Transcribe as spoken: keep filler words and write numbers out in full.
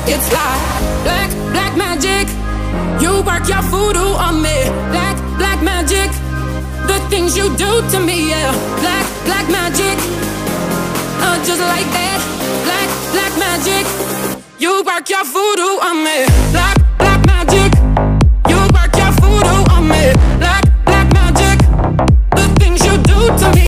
It's like black, black magic. You work your voodoo on me. Black, black magic. The things you do to me, yeah. Black, black magic. Uh, just like that. Black, black magic. You work your voodoo on me.